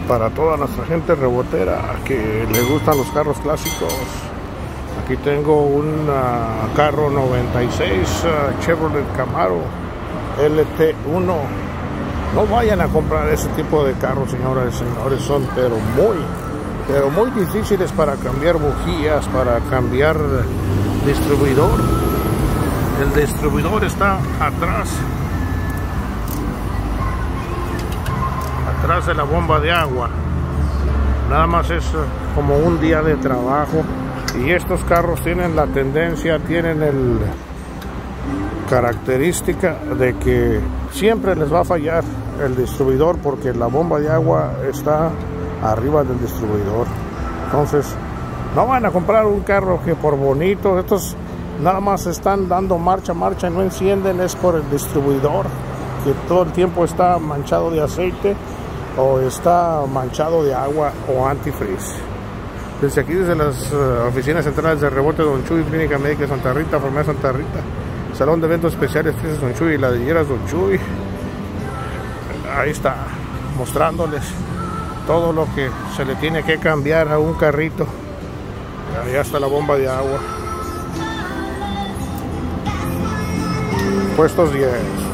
para toda nuestra gente rebotera que le gustan los carros clásicos. Aquí tengo un carro 96 Chevrolet Camaro LT1. No vayan a comprar ese tipo de carros, señoras y señores. Son pero muy difíciles para cambiar bujías, para cambiar distribuidor. El distribuidor está atrás de la bomba de agua. Nada más es como un día de trabajo. Y estos carros tienen la tendencia, tienen el característica de que siempre les va a fallar el distribuidor, porque la bomba de agua está arriba del distribuidor. Entonces no van a comprar un carro que por bonito, estos nada más están dando marcha y no encienden. Es por el distribuidor, que todo el tiempo está manchado de aceite o está manchado de agua o antifreeze. Desde aquí, desde las oficinas centrales de rebote Don Chuy, Clínica Médica Santa Rita, Farmacia Santa Rita, Salón de Eventos Especiales Fiestas Don Chuy y Ladrilleras Don Chuy. Ahí está, mostrándoles todo lo que se le tiene que cambiar a un carrito. Ahí está la bomba de agua. Puestos 10.